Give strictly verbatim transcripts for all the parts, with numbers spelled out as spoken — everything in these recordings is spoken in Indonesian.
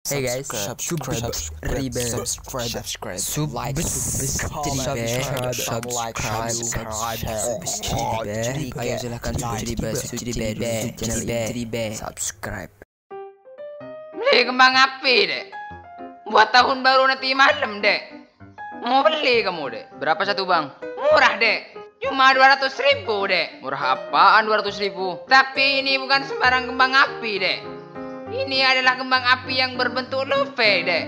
Hey guys, subscribe, subscribe, subscribe, subscribe, like, subscribe, subscribe, subscribe. Ayo silahkan subscribe, subscribe, subscribe. Beli kembang api dek. Buat tahun baru nanti malam dek. Mau beli kamu dek? Berapa satu bang? Murah dek. Cuma dua ratus ribu dek. Murah apaan dua ratus ribu? Tapi ini bukan sembarang kembang api dek. Ini adalah kembang api yang berbentuk love dek.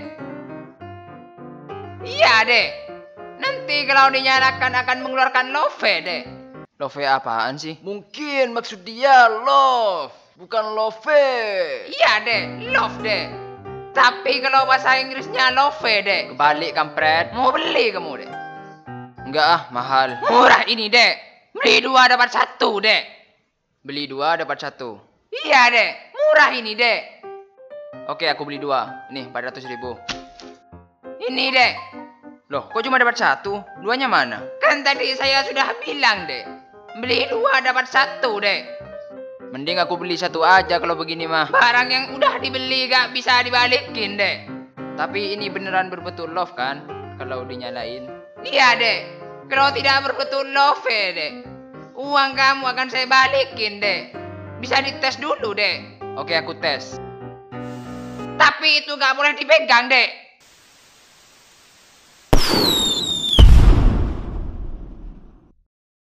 Iya dek. Nanti kalau dinyalakan akan mengeluarkan love dek. Love apaan sih? Mungkin maksud dia love, bukan love. Iya dek, love dek. Tapi kalau bahasa Inggrisnya love dek. Kebalik kampret. Mau beli kamu dek? Enggak ah, mahal. Murah ini dek. Beli dua dapat satu dek. Beli dua dapat satu. Iya dek, murah ini dek. Oke, aku beli dua. Nih, empat ratus ribu. Ini dek. Loh, kok cuma dapat satu? Duanya mana? Kan tadi saya sudah bilang dek. Beli dua dapat satu dek. Mending aku beli satu aja kalau begini mah. Barang yang udah dibeli gak bisa dibalikin dek. Tapi ini beneran berbetul love kan? Kalau dinyalain. Iya dek. Kalau tidak berbetul love dek, uang kamu akan saya balikin dek. Bisa dites dulu dek. Oke, aku tes. Tapi itu gak boleh dipegang dek.